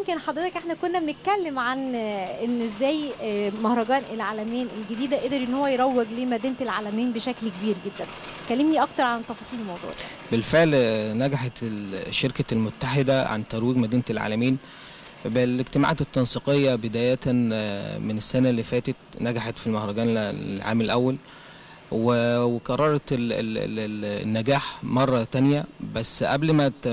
يمكن حضرتك احنا كنا بنتكلم عن ان ازاي مهرجان العلمين الجديده قدر ان هو يروج لمدينه العلمين بشكل كبير جدا. كلمني اكتر عن تفاصيل الموضوع ده. بالفعل نجحت شركة المتحدة عن ترويج مدينة العلمين بالاجتماعات التنسيقية بداية من السنة اللي فاتت. نجحت في المهرجان العام الأول وكررت النجاح مرة تانية. بس قبل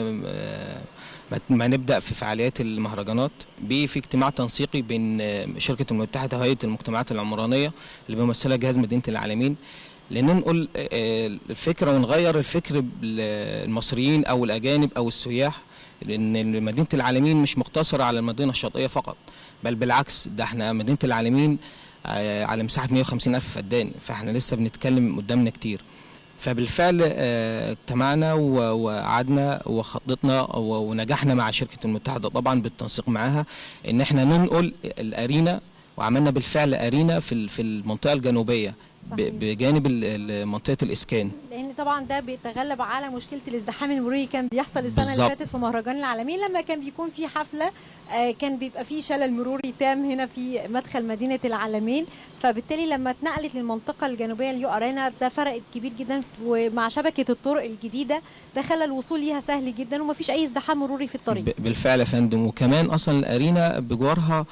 ما نبدأ في فعاليات المهرجانات في اجتماع تنسيقي بين شركة المتحدة وهيئة المجتمعات العمرانية اللي بيمثلها جهاز مدينة العلمين، لننقل الفكرة ونغير الفكر المصريين أو الأجانب أو السياح، لأن مدينة العلمين مش مقتصرة على المدينة الشاطئية فقط، بل بالعكس ده احنا مدينة العلمين على مساحة 150,000 فدان، فاحنا لسه بنتكلم قدامنا كتير. فبالفعل اجتمعنا وقعدنا وخططنا ونجحنا مع شركة المتحدة طبعا بالتنسيق معاها ان احنا ننقل الأرينا، وعملنا بالفعل أرينا في المنطقة الجنوبية بجانب منطقة الإسكان، لأن طبعا ده بيتغلب على مشكلة الازدحام المروري كان بيحصل السنة اللي فاتت في مهرجان العلمين لما كان بيكون في حفلة كان بيبقى في شلل مروري تام هنا في مدخل مدينة العلمين. فبالتالي لما اتنقلت للمنطقة الجنوبية اليو أرينا ده فرقت كبير جدا، ومع شبكة الطرق الجديدة ده خلى الوصول ليها سهل جدا ومفيش أي ازدحام مروري في الطريق. بالفعل يا فندم، وكمان أصلا الأرينا بجوارها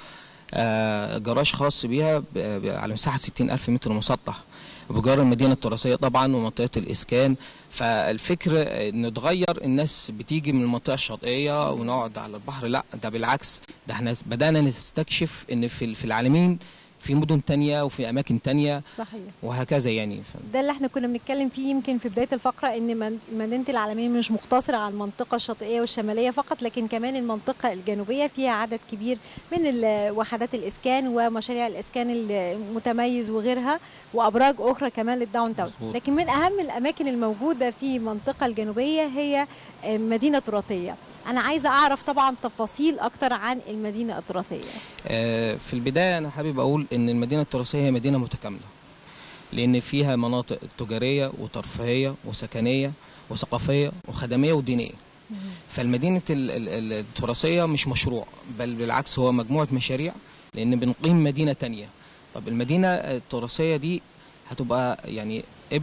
جراج خاص بيها على مساحة 60,000 متر مسطح بجار المدينة التراثية طبعا ومنطقة الإسكان. فالفكر نتغير، الناس بتيجي من المنطقة الشاطئية ونقعد على البحر، لا ده بالعكس، ده احنا بدأنا نستكشف ان في العالمين في مدن تانية وفي أماكن تانية. صحيح. وهكذا يعني. ده اللي احنا كنا بنتكلم فيه يمكن في بداية الفقرة، ان مدينة العلمين مش مقتصرة على المنطقة الشاطئية والشمالية فقط، لكن كمان المنطقة الجنوبية فيها عدد كبير من وحدات الإسكان ومشاريع الإسكان المتميز وغيرها، وأبراج أخرى كمان للداون تاون. لكن من أهم الأماكن الموجودة في المنطقة الجنوبية هي مدينة تراثية. أنا عايزة أعرف طبعا تفاصيل أكتر عن المدينة التراثية. في البداية أنا حابب أقول إن المدينة التراثية هي مدينة متكاملة، لأن فيها مناطق تجارية وترفيهية وسكنية وثقافية وخدمية ودينية. فالمدينة التراثية مش مشروع، بل بالعكس هو مجموعة مشاريع، لأن بنقيم مدينة تانية. طب المدينة التراثية دي هتبقى يعني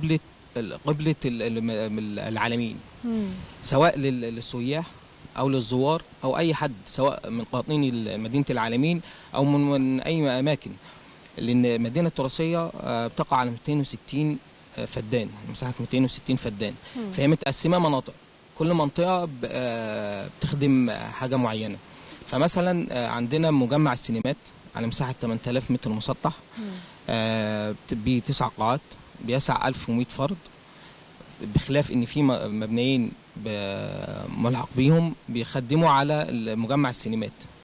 قبلة العالمين، سواء للسياح أو للزوار أو أي حد، سواء من قاطنين مدينة العالمين أو من أي أماكن، لأن المدينة التراثية بتقع على 260 فدان، مساحة 260 فدان. فهي متقسمة مناطق، كل منطقة بتخدم حاجة معينة. فمثلا عندنا مجمع السينمات على مساحة 8000 متر مسطح، ب9 قاعات بيسع 1100 فرد، بخلاف ان في مبنيين ملحق بيهم بيخدموا على مجمع السينمات.